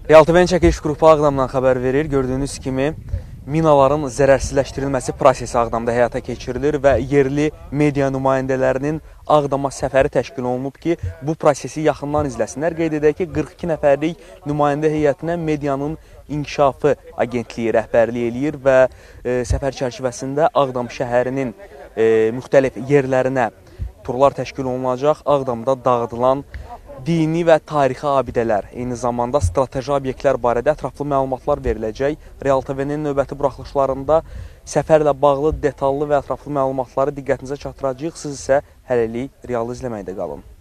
Real TV-nin çəkiliş qrupu Ağdamdan xəbər verir. Gördüyünüz kimi minaların zərərsizləşdirilməsi prosesi Ağdamda həyata keçirilir və yerli media nümayəndələrinin Ağdama səfəri təşkil olunub ki, bu prosesi yaxından izləsinlər. Qeyd edək ki, 42 nəfərlik nümayəndə heyətinə medianın inkişafı agentliyi rəhbərlik eləyir və səfər çərçivəsində Ağdam şəhərinin müxtəlif yerlərinə turlar təşkil olunacaq. Ağdamda dağıdılan dini və tarixi abidələr, eyni zamanda strateji obyektlər barədə ətraflı məlumatlar veriləcək. Real TV-nin növbəti buraxılışlarında səfərlə bağlı detallı və ətraflı məlumatları diqqətinizə çatdıracağıq. Siz isə hələlik Realı izləməkdə qalın.